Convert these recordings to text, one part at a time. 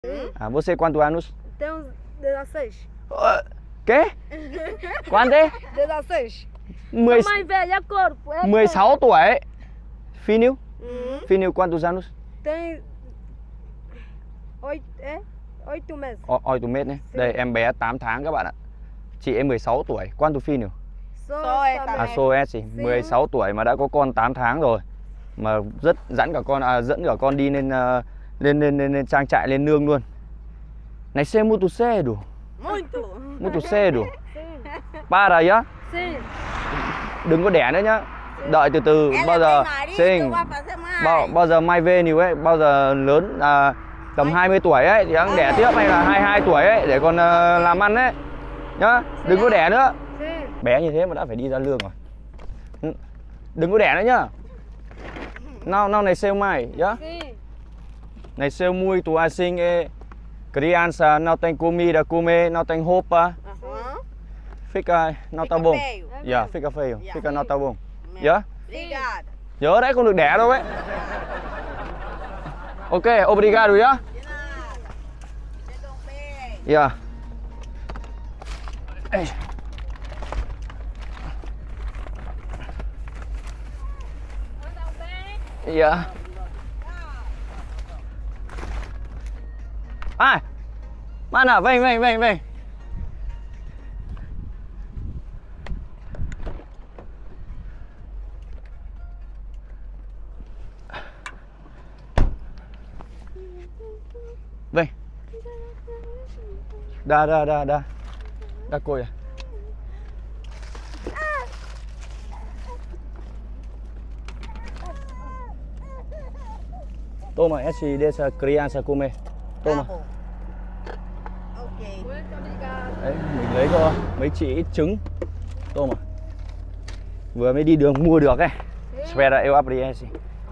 Ah, você quantos anos? Tenho 16. Quê? Quanto é? 16. 10, Sou mais velha, corpo. 16 tuổi. Filho? Filho, quantos anos? Tem 8 meses. 8 mét nhé. Đây em bé 8 tháng các bạn ạ. Chị em 16 tuổi. Quanto filho? Sou À, Soes 16 tuổi mà đã có con 8 tháng rồi. Mà rất dẫn cả con đi lên trang trại lên nương luôn. Này xe muito cedo. Muito cedo. Para nhá. Sim. Đừng có đẻ nữa nhá. Đợi từ từ bao giờ sinh. Bao giờ mai về nhiều ấy, bao giờ lớn tầm 20 tuổi ấy thì đang đẻ tiếp, hay là 22 tuổi ấy để còn làm ăn ấy. Nhá, đừng có đẻ nữa. Bé như thế mà đã phải đi ra lương rồi. Đừng có đẻ nữa nhá. Nào này sale mai nhá. Này sale muito assim criança não tem comida comer, não tem roupa. Fica não tá bom. Dạ, fica feio. Fica não tá bom. Dạ. Nhớ đấy, không được đẻ đâu ấy. Ok, obrigado nhá. Dạ. Dạ. À, mana? Vem. Vem. Dá coisa. Toma, essa dessa criança comer. Toma. Đấy, mình lấy cho mấy chị ít trứng. Toma. Vừa mới đi đường mua được ấy. Espera eu abrir esse.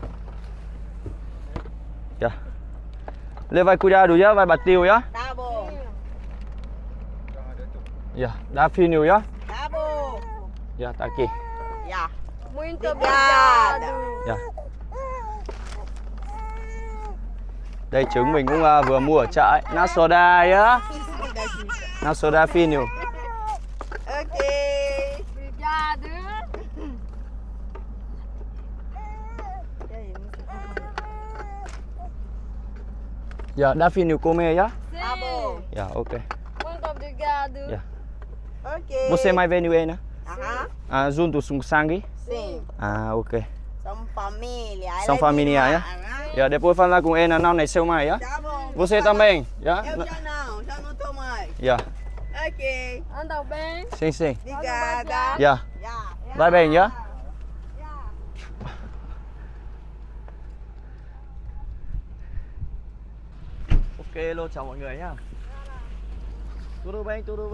Já. Leva cuidado já, vai bater já. Tá bom. Já, dá filho já. Tá bom. Já, tá aqui. Já. Muito Obrigada. obrigado. Já. Đây trứng mình cũng vừa mua ở chợ ấy. Nasoda nhá. Nasoda filho. Ok. Obrigado. Dạ, dá filho comer nhá. Tá bom. Dạ, ok. Muito obrigado. Dạ. Ok. Você mais velho aí, né? Aham. Ah, juntos com sangue? Sim. Ah, ok. Somos família. São família, né? Dạ, depois falar com ele, não nasceu mais, já? Tá bom. Você também, já? Eu já não tô mais. Dạ. Ok. Andam bem? Sim. Obrigada. Dạ. Já. Vai bem, nhá. Ok, hello, chào mọi người nhá. Tudo bem. Obrigado.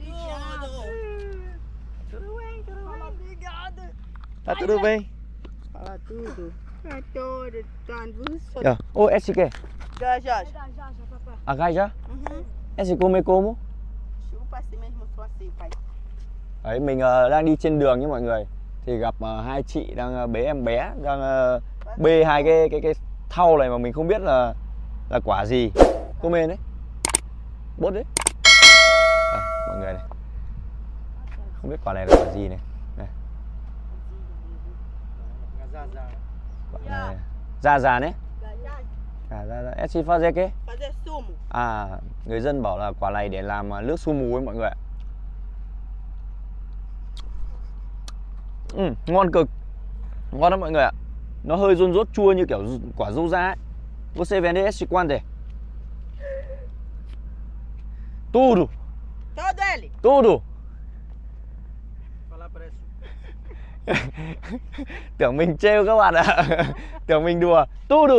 Tá tudo bem? Fala tudo. Tá todo, tá Dạ. Ô, esse que? Já. Já, papai. A gai já? Uhum. Esse come como? Chupa assim mesmo, só assim, pai. Đấy, mình đang đi trên đường nhé mọi người. Thì gặp hai chị đang bế em bé, đang bê hai cái thau này mà mình không biết là quả gì. Cô mê đấy. Bốt đấy. Đây, mọi người này. Không biết quả này là quả gì này. Này. Quả này. Già đấy. Dạ. Esse fazer cái? Fazer sumo. À, người dân bảo là quả này để làm nước su mù ấy mọi người ạ. Ngon cực. Ngon lắm mọi người ạ. Nó hơi rôn rốt chua như kiểu quả dâu da ấy. Você vende esse quanto? Tudo. Todo ele. Tudo. Tưởng mình trêu các bạn ạ. Tưởng mình đùa. Tudo.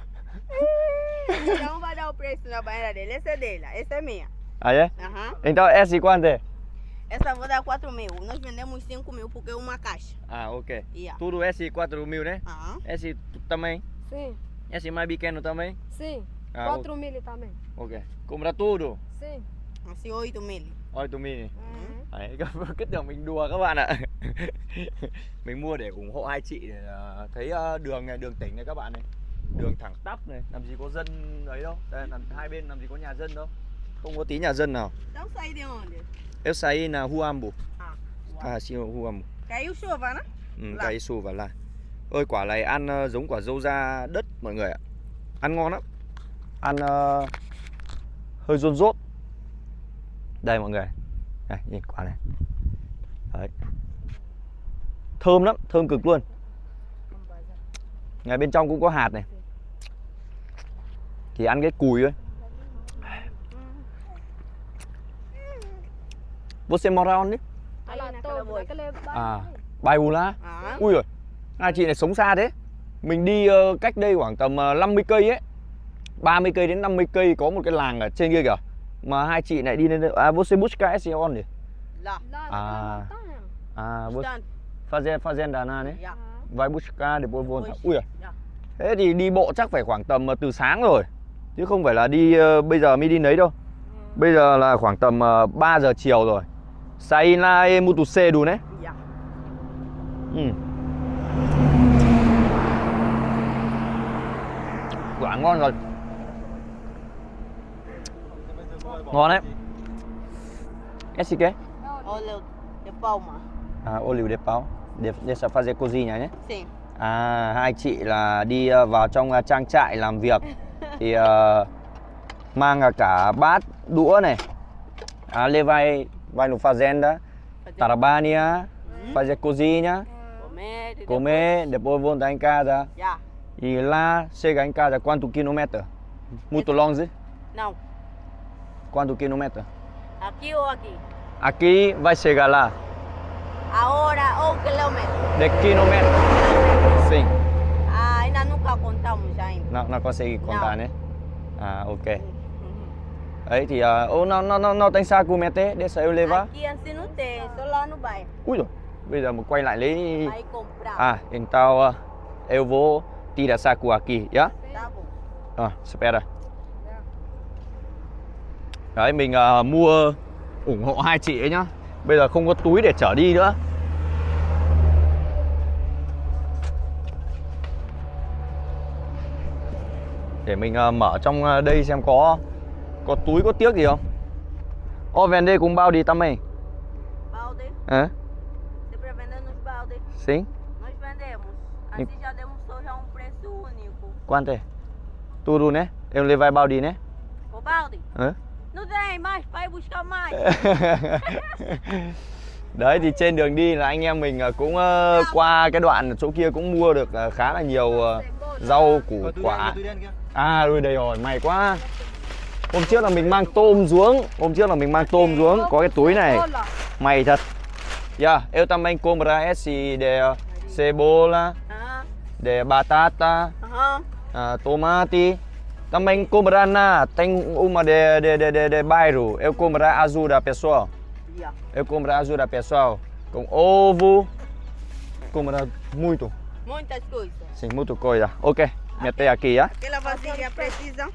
Não vai dar o preço na banheira dele. Essa é dele. Essa é minha. À đấy. Aham. Então esse quanto? Essa eu vou dar 4.000. Nós vendemos 5.000 porque é uma caixa. Ah, ok. Yeah. Tudo esse 4.000 né? Aham. Esse também. Sim, Esse mais pequeno também. sim. Ah, 4.000 também. ok. Compra tudo. Sim. Assim 8.000. 8.000. Uhum. Đấy, cứ tưởng mình đùa các bạn ạ. Mình mua để ủng hộ hai chị để thấy đường này, đường tỉnh này các bạn này. Đường thẳng tắp này, làm gì có dân ấy đâu. Đây, hai bên làm gì có nhà dân đâu. Không có tí nhà dân nào. Então saí de onde? Eu saí na Rua Ambo. Ah, Sim, Rua Ambo. caiu chuva, né? Cái xù và là. Ơi quả này ăn giống quả dâu da đất mọi người ạ. Ăn ngon lắm. Ăn hơi rôn rốt. Đây mọi người. Này, nhìn quả này. Đấy. Thơm lắm, thơm cực luôn. Ngay bên trong cũng có hạt này. Thì ăn cái cùi thôi. Você mora onde? Aí Là naquela boi. À, Bài Bù La. Ah, Ui giời, hai chị này sống xa thế. Mình đi cách đây khoảng tầm 50 cây ấy. 30 cây đến 50 cây có một cái làng ở trên kia kìa. Mà hai chị này đi lên đây. À, você busca esse onde? lá. À, Distante. fazenda na đấy. Já. Vai buscar depois volta. Pois, Ui giời. já. Thế thì đi bộ chắc phải khoảng tầm từ sáng rồi. Chứ không phải là đi bây giờ mới đi nấy đâu. Bây giờ là khoảng tầm 3 giờ chiều rồi. Sai là muito cedo né? Já. Quả ngon rồi. Ngon đấy. Esse que? Óleo de palma. À, óleo de pau. Deixa fazer cozinha nhé. Sim. À, hai chị là đi vào trong trang trại làm việc. Thì mang cả bát, đũa này. Levai vai no fazenda, trabalha, fazer cozinha, Comer. comer, depois voltar em casa. Já. E lá chega em casa quanto quilômetro? Muito longe? Não. Quanto quilômetro? Aqui ou aqui? Aqui vai chegar lá. A hora ou quilômetro? De quilômetro. Sim. Ah, ainda nunca contamos ainda. Não consegue contar, Não. né? À, ok. Ấy thì nó tem xa cu mete để sao eu levar. Aqui assim não tem, só lá no bairro. Ui rồi. Bây giờ mà quay lại lấy. Vai comprar. À, então eu vou tirar saco aqui, nhá. Tá bom. Spera. Đấy, mình mua ủng hộ hai chị ấy nhá. Bây giờ không có túi để chở đi nữa. Để mình mở trong đây xem có túi có tiếc gì không. Ô, vende cùng bao đi também. Balde. Hã? Sempre vendendo nos baldes. Sim. Nós vendemos. Assim já demos só já preço único. Quanto é? Tudo, né? Eu levar balde, né? O balde? Hã? Não tem mais, vai buscar mais. Đấy thì trên đường đi là anh em mình cũng qua cái đoạn chỗ kia cũng mua được khá là nhiều rau củ quả. À, rồi đây rồi, may quá. Hôm trước là mình mang tôm xuống. Có cái túi này. May thật. Yeah, eu também comprar esse de cebola, de batata, tomate. Também comprar tem uma de bairro. Eu comprar ajuda pessoal. Eu comprar ajuda pessoal com ovo. Comprar muito. Muitas coisas. Sim, muito coisa. Ok, meter aqui, á. Aquela vasilha precisa.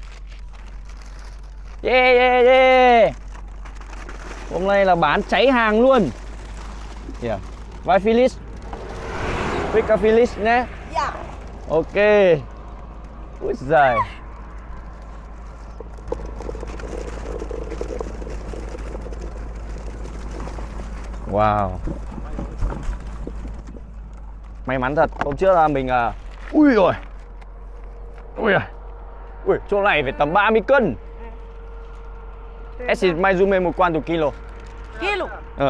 Yeah. Hôm nay là bán cháy hàng luôn. Yeah. Vai Phyllis. Fica Phyllis nhé. Yeah. Ok. Úi giời. Wow. May mắn thật. Hôm trước là mình ui rồi. Ui, chỗ này phải tầm 30 cân. Esse mais ou menos quanto kilo? Quilo?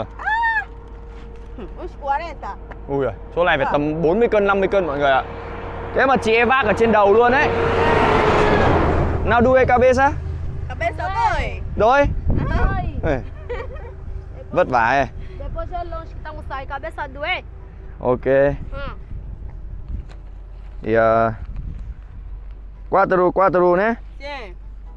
Uns 40. Ui giời, chỗ này phải tầm 40 cân, 50 cân mọi người ạ. Thế mà chị ấy vác ở trên đầu luôn đấy. Nào đuôi cabeça. Cabeça dói. Đôi. Ai. Vất vả ấy. Depois eu longe que tá um sai cabeça doer. Ok. Thì quatro né? Sim.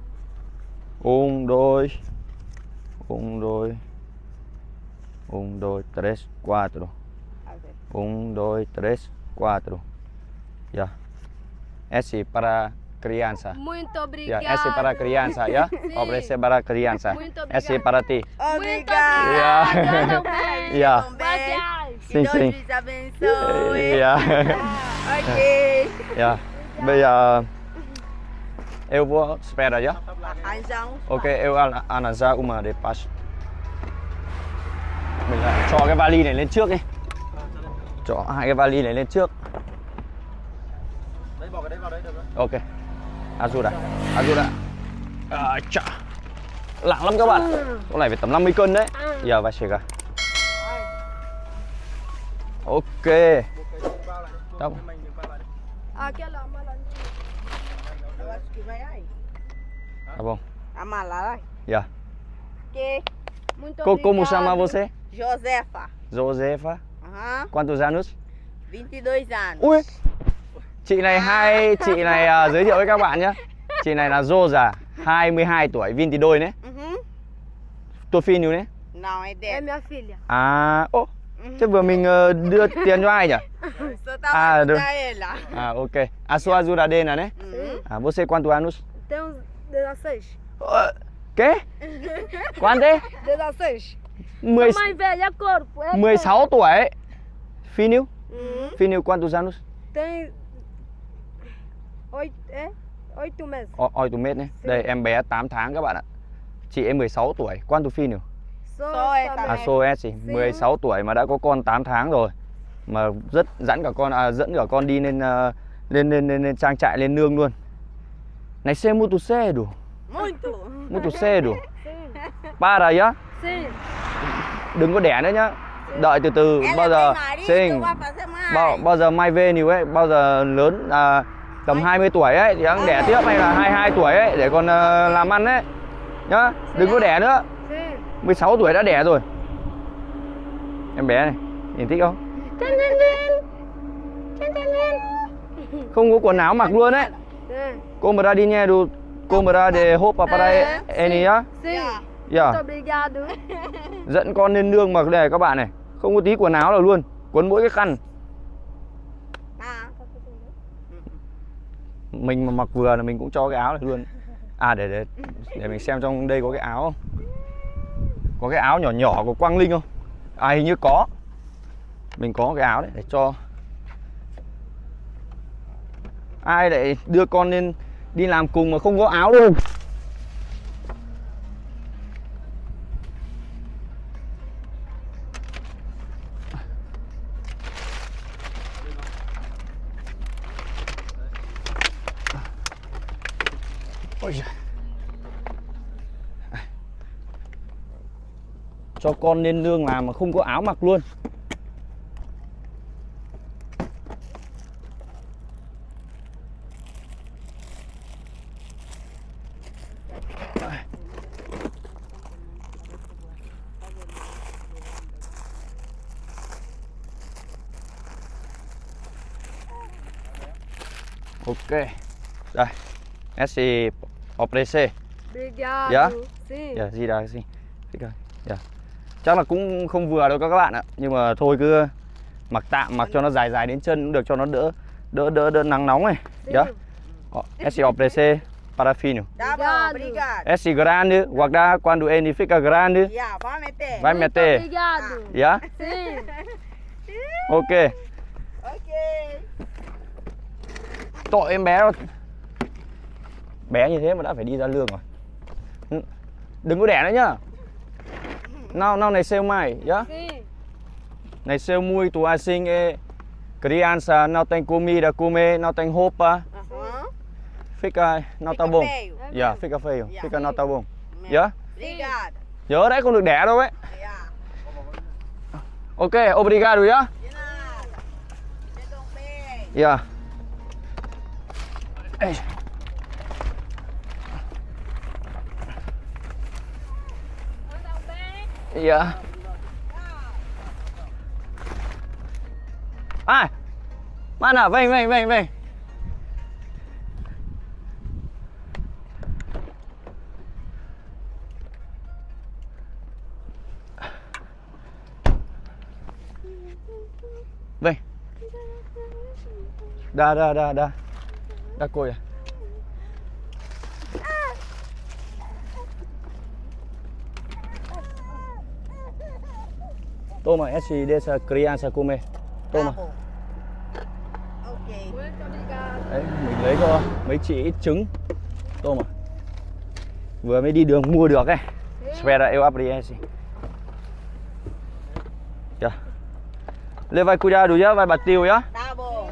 Un, dos, tres, cuatro. Un, dos, tres, cuatro. Ya. Esse para criança. Muito obrigado. Ya, esse para criança, ya. Oferece para criança. Muito obrigado. Esse para ti. Obrigada. Yeah. Também. Yeah. Gracias. Sim, Que sim. Deus lhes abençoe. Ya. Ok. Ya. Bây giờ Eu vou espera já. Arranjar Ok, eu analisar uma de passo. Mình lại cho cái vali này lên trước đi. Cho hai cái vali này lên trước. Đấy, bỏ cái đấy vào đấy được rồi. Ok. Azuda. Azuda. Chà. Nặng lắm các bạn. Con này phải tầm 50 cân đấy. Giờ vai chega. Ok. Đâu? Aquela mala. Eu acho que vai aí. Tá bom. A mala lá. Yeah. Que? Muito Como obrigado. chama você? Josefa. Josefa. Aham. Quantos anos? 22 anos. Ui. Chị này giới thiệu với các bạn nhé. Chị này là Rosa, 22 tuổi, 22 đấy. Tua filho đấy. Não, é É dela. minha filha. À, ô. Thế vừa mình đưa tiền cho ai nhỉ? Só tava được. ajudar ela. À, ok. A sua ajudadeira, né? À, você quantos anos? Tenho 16. Quê? Quanto? 16. 10, Sou mais velha, corpo. É 16 tuổi. Filho? Filho quantos anos? Tem 8 meses. Oi tụi mét này. Đây em bé 8 tháng các bạn ạ. Chị em 16 tuổi. Quanto filho? Só essa essa À, mesmo. so es 16 tuổi mà đã có con 8 tháng rồi. Mà rất dẫn cả con đi lên trang trại lên nương luôn. Này xe muito cedo. Muito. Muito cedo. Sim. Para nhá. Sim. Đừng có đẻ nữa nhá. Đợi từ từ Ela bao giờ tem marido, sinh vai fazer mais. bao giờ mai về nhiều ấy, bao giờ lớn tầm 20 tuổi ấy thì hắn đẻ tiếp hay là 22 tuổi ấy để còn làm ăn đấy. Nhá, đừng có đẻ nữa. Sim. 16 tuổi đã đẻ rồi. Em bé này, nhìn thích không? Không có quần áo mặc luôn đấy. Sim. Compra dinheiro, compra de roupa para ele nhá. Sim. Yeah. Yeah. Muito obrigado. Dẫn con lên nương mặc này các bạn này. Không có tí quần áo nào luôn. Quấn mỗi cái khăn. Ah. Mình mà mặc vừa là mình cũng cho cái áo này luôn. À để mình xem trong đây có cái áo không. Có cái áo nhỏ nhỏ của Quang Linh không? À hình như có. Mình có cái áo đấy để cho. Ai lại đưa con lên đi làm cùng mà không có áo luôn. Ôi giời. Cho con lên nương làm mà không có áo mặc luôn. Ok. Đây. Esse oferecer. Obrigado. Dạ? Sim. Dạ, gì đây gì. Dạ. Chắc là cũng không vừa đâu các bạn ạ. Nhưng mà thôi cứ mặc tạm, mặc cho nó dài dài đến chân cũng được, cho nó đỡ nắng nóng này. Dạ. Esse oferecer para filho. Tá bom, Obrigado. obrigado. Esse grande, guarda quando ele fica grande, Yeah, vai meter. vai Muito meter. obrigado. Dạ. Sim. Ok. Ok. Tội em bé đâu. Bé như thế mà đã phải đi ra lương rồi. Đừng có đẻ nữa nhá. Não nasceu mais, já? Sim. Nasceu muito assim, criança não tem comida comer, não tem roupa, Aham. fica não tá Fica bom. feio. Dạ, fica feio, Dạ. fica não tá bom. Mesmo. Dạ? Obrigada. Nhớ đấy, không được đẻ đâu ấy. Yeah. Ok, obrigado, já? De nada. Você também. Dạ. Ê. Dạ. Ai? Mana? Vem. Vem. Dá. Dá coisa. Toma, esse dessa criança comer. Toma. Tá bom. Ok. Muito obrigado. Đấy, mình lấy cho mấy chị ít trứng. tôm à? Vừa mới đi đường mua được ấy. Espera, eu abri esse. Já. Lê vai cuidado já, vai bater já. Tá bom.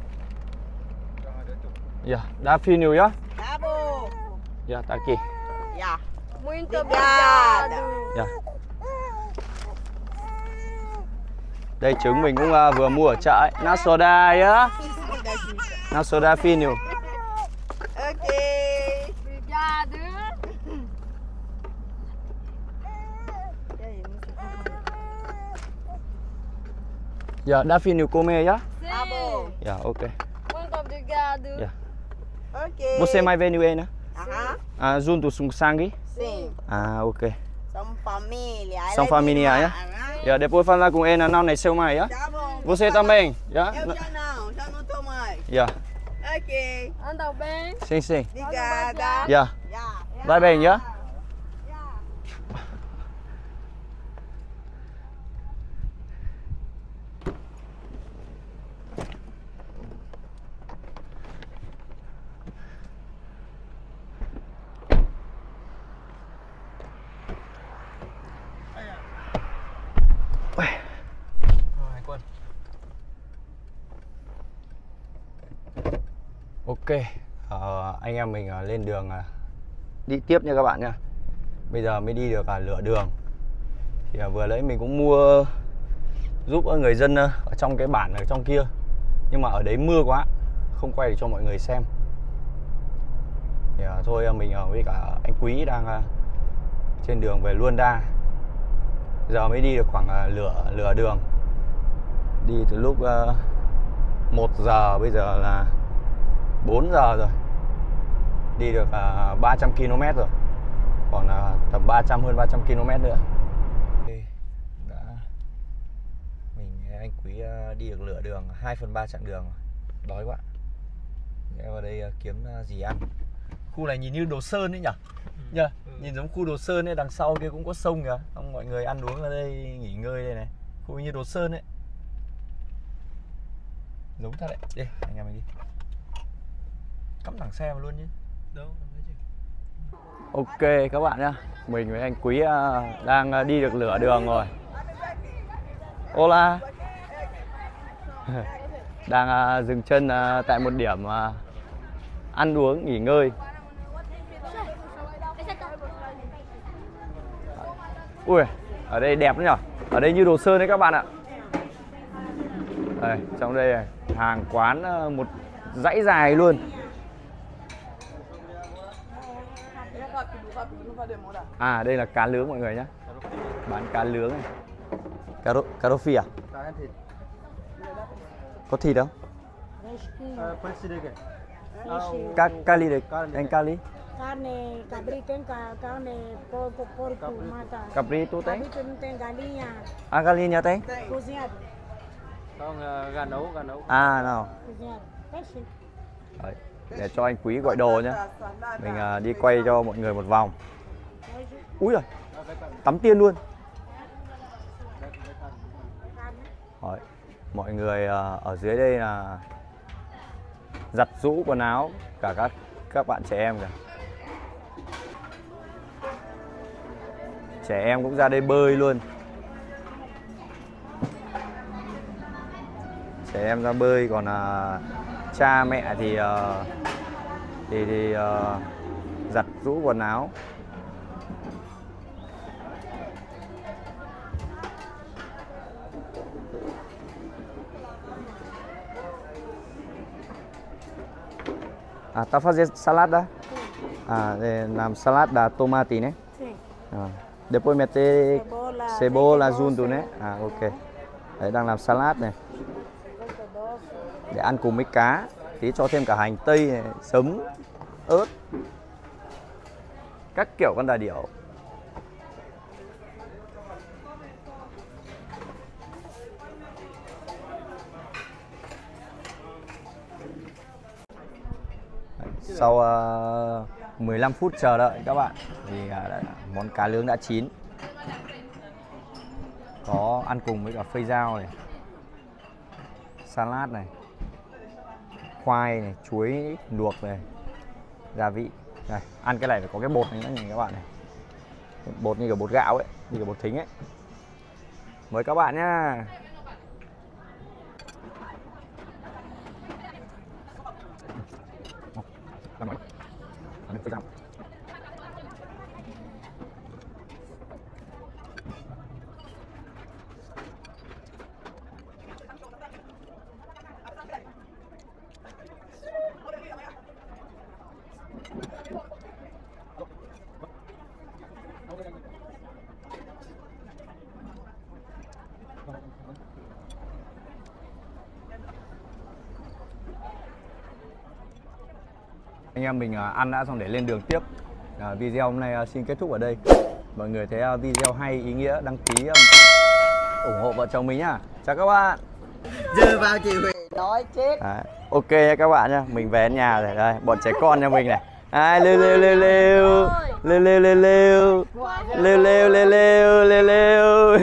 Já, dá fino já. Tá bom. Já, tá aqui. Já. Muito Obrigada. obrigado. Já. Đây trứng mình cũng vừa mua ở chợ ấy. Nasoda nhá. Nasoda fino. Ok. Obrigado. Já, dá fino comer já. Tá bom. Já, ok. Muito obrigado. Já. Ok. Você mais vê ele, né? Aham. Ah, junto com sangue? Sim. Ah, ok. Somos família. Ela São é família, de lá, já? né? Já, depois falar com ele, não nasceu mais, já? Tá bom. Você também, já? Eu já não tô mais. Já. Ok. Anda bem? Sim, sim. Obrigada. Já. Já. Vai bem, já? Ok, anh em mình lên đường đi tiếp nha các bạn nha. Bây giờ mới đi được lửa đường. Thì vừa nãy mình cũng mua giúp người dân ở trong cái bản ở trong kia. Nhưng mà ở đấy mưa quá, không quay để cho mọi người xem. Thì thôi mình với cả anh Quý đang trên đường về Luanda. Giờ mới đi được khoảng lửa đường. Đi từ lúc 1 giờ, bây giờ là 4 giờ rồi. Đi được 300 km rồi. Còn tầm hơn 300 km nữa. Anh Quý đi được lửa đường 2/3 chặng đường rồi. Đói quá. Em vào đây kiếm gì ăn. Khu này nhìn như Đồ Sơn ấy nhỉ? Nhờ, nhìn giống khu Đồ Sơn ấy, đằng sau kia cũng có sông kìa. Xong mọi người ăn uống ở đây, nghỉ ngơi đây này. Khu như Đồ Sơn ấy. Giống thật đấy. Đi, anh em mình đi. Cắm thẳng xe vào luôn chứ. Đâu, ok các bạn nhá. Mình với anh Quý đang đi được lửa đường rồi. Hola. Đang dừng chân tại một điểm ăn uống nghỉ ngơi. Ui, ở đây đẹp nhỉ. Ở đây như Đồ Sơn đấy các bạn ạ. Đây, trong đây này, hàng quán một dãy dài luôn. À, đây là cá nướng mọi người nhé. Bán cá nướng này. Cá rô phi à? Có thịt không? Cali đây, anh Cali. Carne cabrito tem carne porco mata. Cabrito tem? Cabrito não tem galinha À, galinha tem? cozinhado. Không, gà nấu. À, nào. Cozinhado. Peixe. Đấy, để cho anh Quý gọi đồ nhé. Mình đi quay cho mọi người một vòng. Úi giời, tắm tiên luôn. Đấy, mọi người ở dưới đây là giặt giũ quần áo, cả các bạn trẻ em kìa. Trẻ em cũng ra đây bơi luôn. Trẻ em ra bơi, còn cha mẹ thì giặt giũ quần áo. À, tá fazendo salada? À, để làm salad da tomate né? Sim. À, depois meter cebola doce. junto né? À, ok. Đấy, đang làm salad này. Để ăn cùng với cá. Tí cho thêm cả hành tây này, sấm, ớt. Các kiểu con đà điểu. Sau 15 phút chờ đợi các bạn thì món cá nướng đã chín. Có ăn cùng với cả phơi rau này, salad này, khoai này, chuối luộc này, gia vị. Đây, ăn cái này phải có cái bột này nữa nhìn các bạn này. Bột như kiểu bột gạo ấy, như kiểu bột thính ấy. Mời các bạn nhá. Anh em mình ăn đã xong để lên đường tiếp. Video hôm nay xin kết thúc ở đây. Mọi người thấy video hay, ý nghĩa, đăng ký ủng hộ vợ chồng mình nhá. Chào các bạn. Dơ vào chị Huệ nói chết. Ok nha các bạn nhá. Mình về đến nhà rồi. Đây, bọn trẻ con nhà mình này. Lêu lêu lêu lêu. Lêu lêu lêu lêu. Lêu lêu lêu lêu lêu lêu.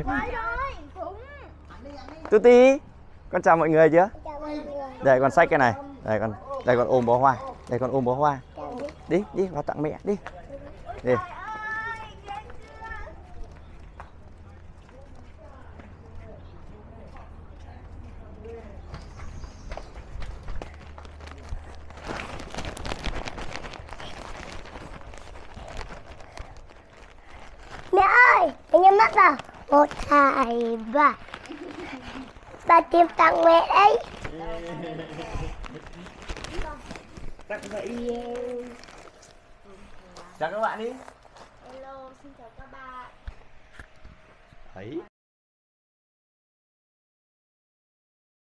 Tuti, con chào mọi người chưa? Đây con xách cái này. Đây con ôm bó hoa. Đây con ôm bó hoa. Đi, đi vào tặng mẹ đi. Đi. Mẹ ơi, anh em mắt vào. 1, 2, 3. Bà tìm tặng mẹ đấy. Tặng vậy. Chào các bạn đi. Hello, xin chào các bạn. Thấy.